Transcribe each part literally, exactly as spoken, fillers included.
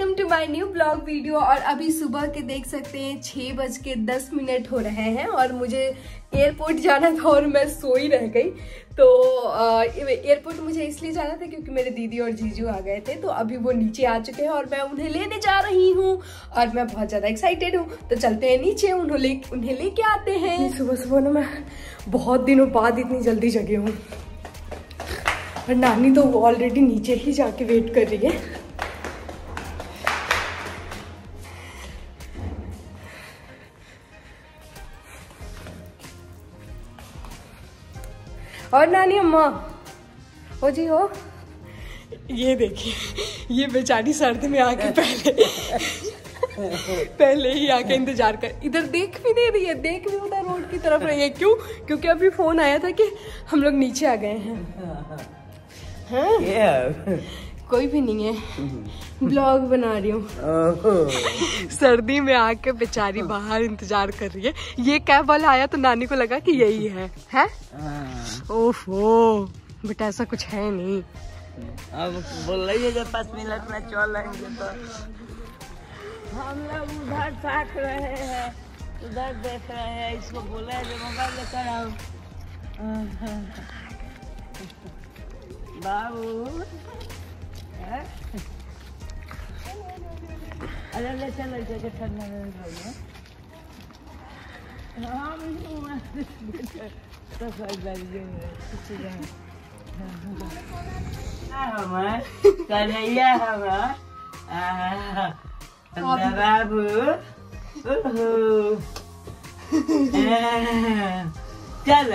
Welcome to my new blog video. और अभी सुबह के देख सकते हैं छः बज के दस मिनट हो रहे हैं और मुझे एयरपोर्ट जाना था और मैं सोई रह गई। तो एयरपोर्ट मुझे इसलिए जाना था क्योंकि मेरे दीदी और जीजू आ गए थे, तो अभी वो नीचे आ चुके हैं और मैं उन्हें लेने जा रही हूँ और मैं बहुत ज़्यादा एक्साइटेड हूँ। तो चलते हैं नीचे, उन्हें ले उन्हें लेके आते हैं। सुबह सुबह ना मैं बहुत दिनों बाद इतनी जल्दी जगी हूँ और नानी तो वो ऑलरेडी नीचे ही जाके वेट कर रही है। और नानी अम्मा हो जी हो, ये देखिए ये बेचारी सर्दी में आके पहले पहले ही आके इंतजार कर, इधर देख भी नहीं रही है, देख भी उधर रोड की तरफ रही है। क्यों? क्योंकि अभी फोन आया था कि हम लोग नीचे आ गए हैं। हाँ? yeah. कोई भी नहीं है, ब्लॉग बना रही हूँ। सर्दी में आके बेचारी बाहर इंतजार कर रही है। ये कैब वाला आया तो नानी को लगा कि यही है, है? ओफो बेटा ऐसा कुछ है नहीं। अब बोल रही है जब पाँच मिनट में चल आएंगे तो हम लोग उधर ताक रहे हैं, उधर देख रहे हैं। इसको बोला है जो मोबाइल लेकर आओ बाबू। अरे ले चल ले ठंडा नहीं हम कन्हैया हम बाबू चल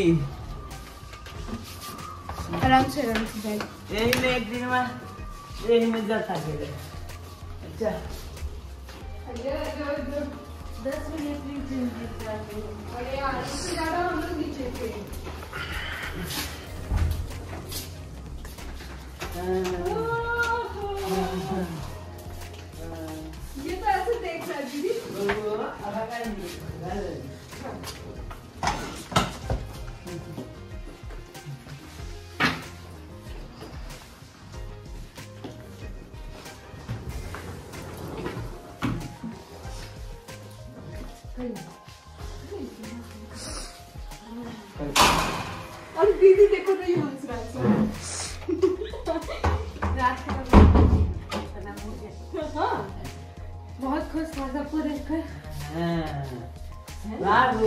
आराम से आराम से बैठ। यही में एक दिन में यही में जाता है। अच्छा दस मिनट अरे यार इससे ज्यादा हम लोग नीचे थे। ये तो ऐसे देख रहा है दीदी। और दीदी देखो तो ये हंस रहा है। हाँ बहुत खुश था सबको देखकर। बाबू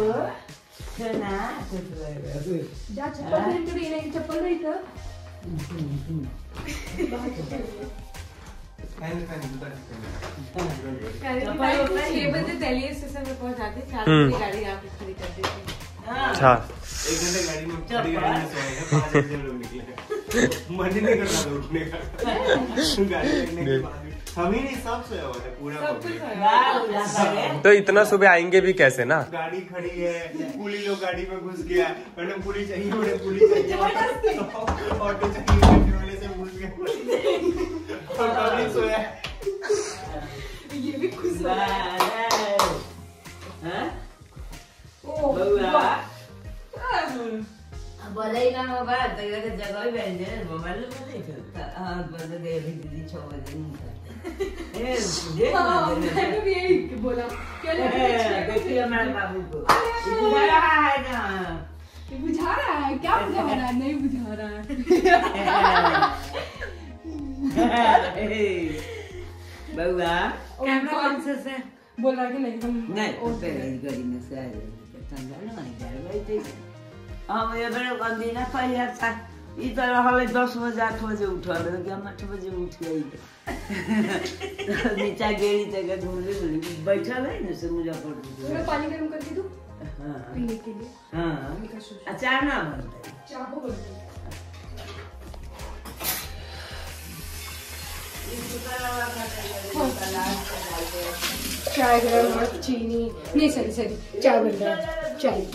जा चप्पल पहन कर रही है, चप्पल नहीं था। छह बजे दिल्ली स्टेशन में पहुंच जाते, चार बजे गाड़ी आके खड़ी कर देती। अच्छा एक घंटे गाड़ी में खड़ी गाड़ी में सोए हैं, पाँच बजे लोग निकले। मन ही नहीं करता था उठने का। गाड़ी लगने के बाद हम ही नहीं सब सोया हुआ है पूरा। तो इतना सुबह आएंगे भी कैसे ना? गाड़ी खड़ी है, पुली लोग गाड़ी में घुस गया, मैंने पुली चाहिए, मैंने पुली चाहिए, ऑटो चाहिए, वाले से घुस गया और गाड़ी सोया। ये भी खुश हो बोले ना मोबाइल तो ये जगह ही बैठ जाए, मोबाइल में नहीं चलता। हाँ बोले गए भी दीदी छह बजे नहीं ए देख ना मैंने भी यही बोला क्या देखिए हमारे बाबू को बुझा रहा है ना, ये बुझा रहा है। क्या बुझा रहा है? नहीं बुझा रहा है। बउआ कैमरा कॉन्शियस है, बोल रहा कि नहीं हम नहीं पहले गाड़ी में से आए ठंडा ना बैठे हम ये बड़े गंदी ना पहिया था। ई तरह हले दस बजे आठ बजे उठल कि हम आठ बजे उठ गई। नीचा गेड़ी जगह घूमने घूमने बैठल है न से मुजफ्फरपुर मैं पानी गर्म कर दूं हां पीने के लिए। हां अचार ना बनता है, चाय हो गई। चाय गरम और चीनी नहीं, सॉरी सॉरी चाय बन रहा है। चाय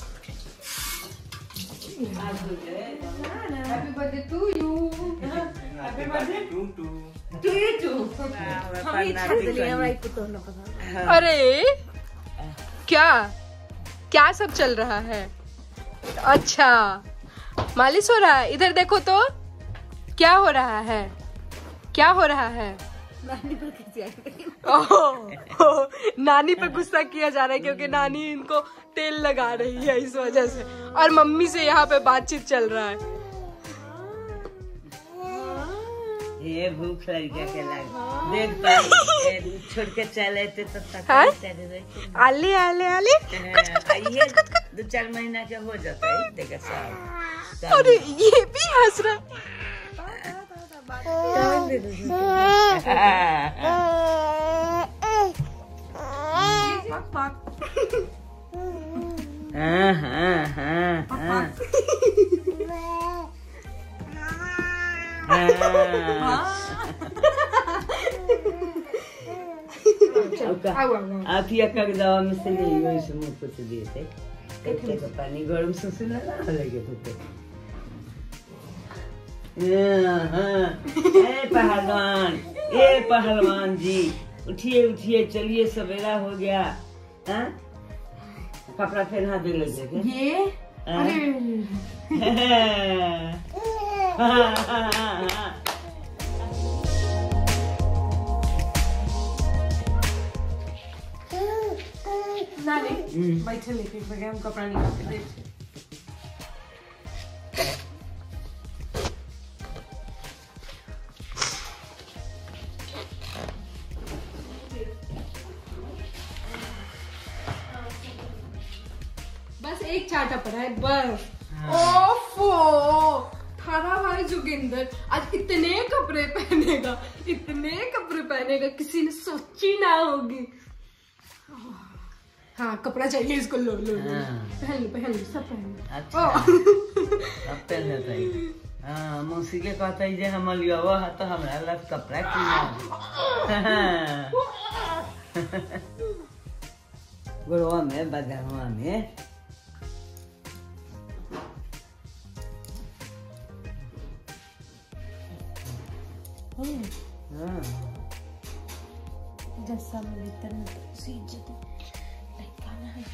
happy birthday to you. Happy birthday to to to you to. हम ही छत लिए हमारी पुतो ना पसंद। अरे क्या क्या सब चल रहा है? अच्छा मालिश हो रहा है, इधर देखो तो क्या हो रहा है, क्या हो रहा है? नानी पर किसी नानी पे गुस्सा किया जा रहा है क्योंकि नानी इनको तेल लगा रही है इस वजह से, और मम्मी से यहाँ पे बातचीत चल रहा है। ये भूख लड़किया के लग देख पाई छोड़ के चले थे तो आले आले आले ये दो चार महीना के हो जाता है देखा साहब। अरे ये भी हंस रहा है। हाँ हाँ हाँ हाँ आप या दवा में से नहीं गई से मुँह कुछ दिए थे कच्चे का पानी गरम से सुना ना लगे तो ए पहलवान ए पहलवान जी उठिए उठिए चलिए सवेरा हो गया। हाँ कपड़ा पहना दे लगे ये नानी बैठे लेके हम कपड़ा निकाल के बस एक चाटा पड़ा है बस। ओफो थारा भाई जोगिंदर आज इतने कपड़े पहनेगा, इतने कपड़े पहनेगा किसी ने सोची ना होगी। हाँ कपड़ा चाहिए इसको, लो लो लो पहन लो पहन लो सब पहन लो। अच्छा अब पहन लेता है। हाँ मौसी के कहता है जे हम लिया हुआ है तो हमारा लग कपड़ा किना गुरुआ में बदहुआ में जैसा मिलता है उसी इज्जत लड़काना है।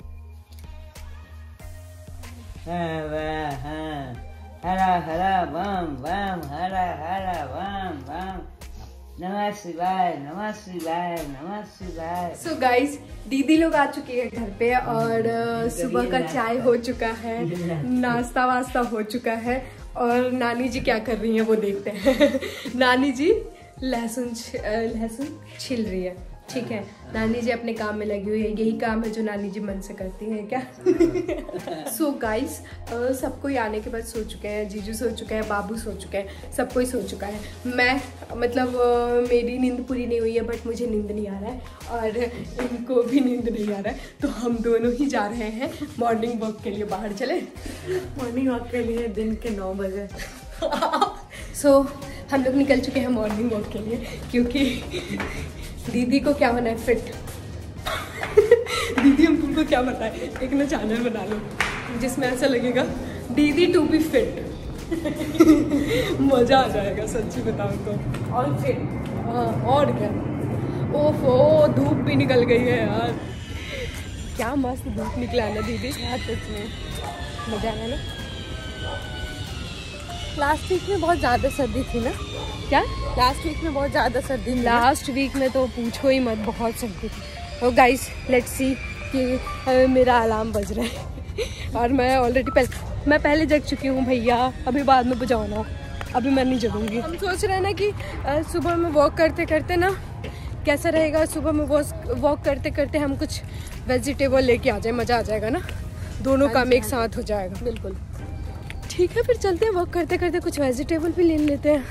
हाँ वाह हाँ हरा हरा बम बम हरा हरा बम बम नमः शिवाय नमः शिवाय नमः शिवाय। सो गाइस दीदी लोग आ चुके हैं घर पे और सुबह का चाय हो चुका है, नाश्ता वास्ता हो चुका है और नानी जी क्या कर रही हैं वो देखते हैं। नानी जी लहसुन लहसुन छिल रही है, ठीक है। नानी जी अपने काम में लगी हुई है, यही काम है जो नानी जी मन से करती है क्या। सो गाइस सब कोई आने के बाद सो चुके हैं, जीजू सो चुके हैं, बाबू सो चुके हैं, सब कोई सो चुका है। मैं मतलब मेरी नींद पूरी नहीं हुई है बट मुझे नींद नहीं आ रहा है और इनको भी नींद नहीं आ रहा है, तो हम दोनों ही जा रहे हैं मॉर्निंग वॉक के लिए। बाहर चले मॉर्निंग वॉक के लिए दिन के नौ बजे। सो so, हम लोग निकल चुके हैं मॉर्निंग वॉक के लिए क्योंकि दीदी को क्या होना है फिट। दीदी हम तुमको क्या बताएं, एक ना चैनल बना लो जिसमें ऐसा लगेगा दीदी टू बी फिट। मजा आ जाएगा सच्ची बताऊं तो। और फिट हाँ और क्या। ओफो धूप भी निकल गई है यार, क्या मस्त धूप निकला ना दीदी। हाँ सच में मजा आया ना। लास्ट वीक में बहुत ज़्यादा सर्दी थी ना। क्या लास्ट वीक में बहुत ज़्यादा सर्दी? लास्ट वीक में तो पूछो ही मत, बहुत सर्दी थी। और गाइस लेट्स सी कि मेरा अलार्म बज रहा है और मैं ऑलरेडी पहले मैं पहले जग चुकी हूँ भैया, अभी बाद में बजाना, अभी मैं नहीं जगूंगी। हम सोच रहे हैं ना कि सुबह में वॉक करते करते ना कैसा रहेगा, सुबह में वॉक करते करते हम कुछ वेजिटेबल लेके आ जाए, मज़ा आ जाएगा ना, दोनों काम एक साथ हो जाएगा। बिल्कुल ठीक है फिर चलते हैं वॉक करते करते कुछ वेजिटेबल भी ले लेते हैं।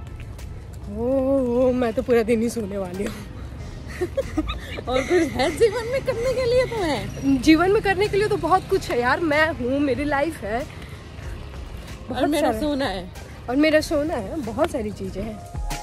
ओह मैं तो पूरा दिन ही सोने वाली हूँ। और कुछ है जीवन में करने के लिए? तो है जीवन में करने के लिए तो बहुत कुछ है यार, मैं हूँ, मेरी लाइफ है, और मेरा सोना है और मेरा सोना है, बहुत सारी चीजें हैं।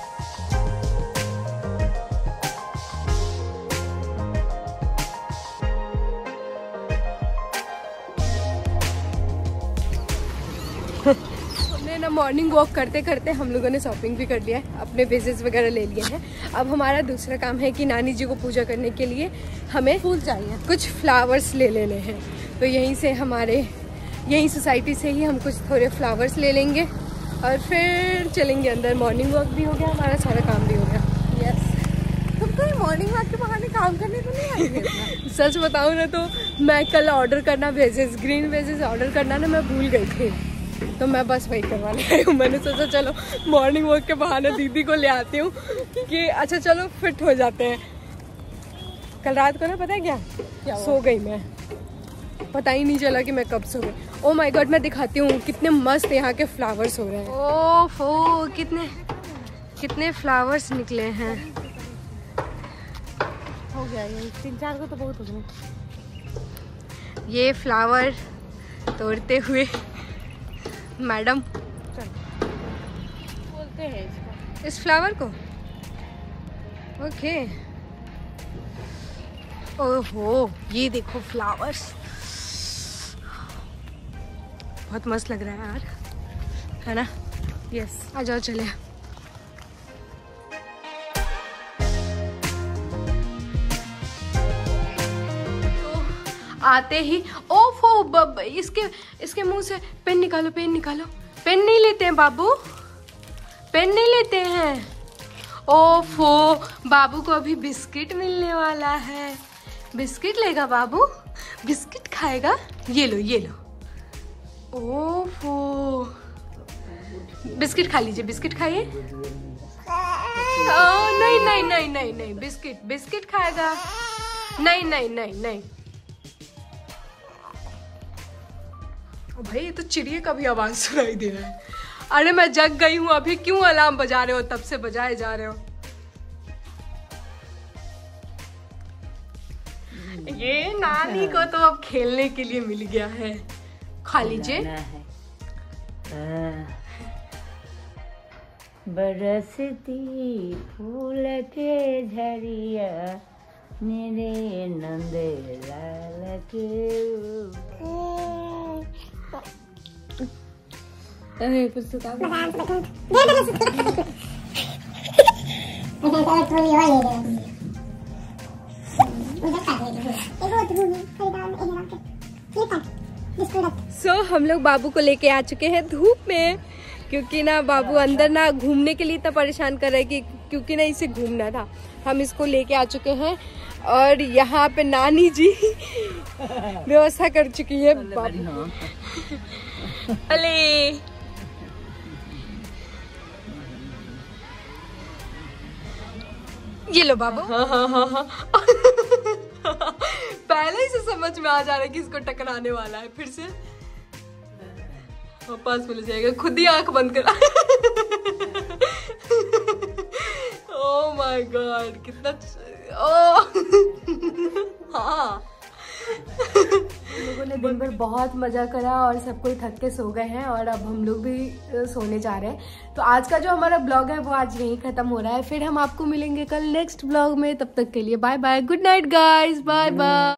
ना मॉर्निंग वॉक करते करते हम लोगों ने शॉपिंग भी कर लिया है, अपने बेजेस वगैरह ले लिए हैं। अब हमारा दूसरा काम है कि नानी जी को पूजा करने के लिए हमें फूल चाहिए, कुछ फ्लावर्स ले लेने हैं। तो यहीं से हमारे यहीं सोसाइटी से ही हम कुछ थोड़े फ्लावर्स ले लेंगे और फिर चलेंगे अंदर। मॉर्निंग वॉक भी हो गया हमारा, सारा काम भी हो गया। मॉर्निंग वॉक के बहाने काम करने तो नहीं आएंगे। सच बताऊँ ना तो मैं कल ऑर्डर करना वेजेस ग्रीन वेजेस ऑर्डर करना ना मैं भूल गई थी, तो मैं बस वही करवाने आई हूँ। मैंने सोचा चलो मॉर्निंग वॉक के बहाने दीदी को ले आती हूँ कि अच्छा चलो फिट हो जाते हैं। कल रात को ना पता है क्या, क्या सो गई मैं, पता ही नहीं चला कि मैं कब सो गई। ओ माय गॉड, मैं दिखाती हूँ कितने मस्त यहाँ के फ्लावर्स हो रहे हैं। ओफो कितने कितने फ्लावर्स निकले हैं। हो गया ये तीन चार को तो बहुत हो गए। ये फ्लावर तोड़ते हुए मैडम बोलते हैं इसको, इस फ्लावर को। ओके ओहो ये देखो फ्लावर्स, बहुत मस्त लग रहा है यार, है ना। यस आ जाओ चले। आते ही ओफो बब, इसके इसके मुंह से पेन निकालो, पेन निकालो। पेन नहीं लेते हैं बाबू, पेन नहीं लेते हैं। ओफो बाबू को अभी बिस्किट मिलने वाला है। बिस्किट लेगा बाबू, बिस्किट खाएगा। ये लो ये लो। ओफो बिस्किट खा लीजिए, बिस्किट खाइए। नहीं नहीं नहीं नहीं नहीं बिस्किट बिस्किट खाएगा। नहीं नहीं नहीं नहीं। ओ भाई ये तो चिड़िया का भी आवाज सुनाई दे रहा है। अरे मैं जग गई हूँ अभी, क्यों अलार्म बजा रहे हो, तब से बजाए जा रहे हो। ये नानी को तो अब खेलने के लिए मिल गया है, खा लीजिए। बरसती फूल के झरिया मेरे नंद लाल के। अरे कुछ तो सो so, हम लोग बाबू को लेके आ चुके हैं धूप में, क्योंकि ना बाबू अंदर ना घूमने के लिए इतना परेशान कर रहा है कि क्योंकि ना इसे घूमना था। हम इसको लेके आ चुके हैं और यहाँ पे नानी जी व्यवस्था कर चुकी है बाबू। अले ये लो बाबू। हाँ हाँ हाँ हाँ पहले ही से समझ में आ जा रहा है कि इसको टकराने वाला है। फिर से पास मिल जाएगा, खुद ही आंख बंद करा। ओह माय गॉड कितना ओ हाँ हम लोगों ने दिन भर बहुत मजा करा और सब कोई थक के सो गए हैं और अब हम लोग भी सोने जा रहे हैं। तो आज का जो हमारा ब्लॉग है वो आज यहीं खत्म हो रहा है। फिर हम आपको मिलेंगे कल नेक्स्ट ब्लॉग में, तब तक के लिए bye bye, good night guys, bye bye.